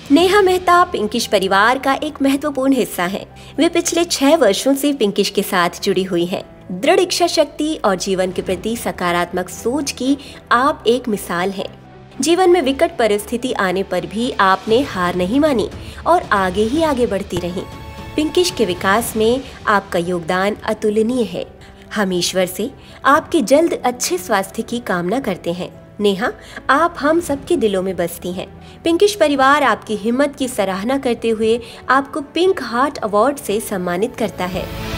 Neha Mehta pinkish परिवार का एक महत्वपूर्ण हिस्सा है। वे पिछले 6 वर्षों से पिंकिश के साथ जुड़ी हुई हैं। दृढ़ इच्छा शक्ति और जीवन के प्रति सकारात्मक सोच की आप एक मिसाल हैं। जीवन में विकट परिस्थिति आने पर भी आपने हार नहीं मानी और आगे ही आगे बढ़ती रहीं। पिंकिश के विकास में आपका योगदान अतुलनीय है। हम ईश्वर से आपके जल्द अच्छे स्वास्थ्य की कामना करते हैं। नेहा, आप हम सबके दिलों में बसती हैं। पिंकिश परिवार आपकी हिम्मत की सराहना करते हुए आपको पिंक हार्ट अवार्ड से सम्मानित करता है।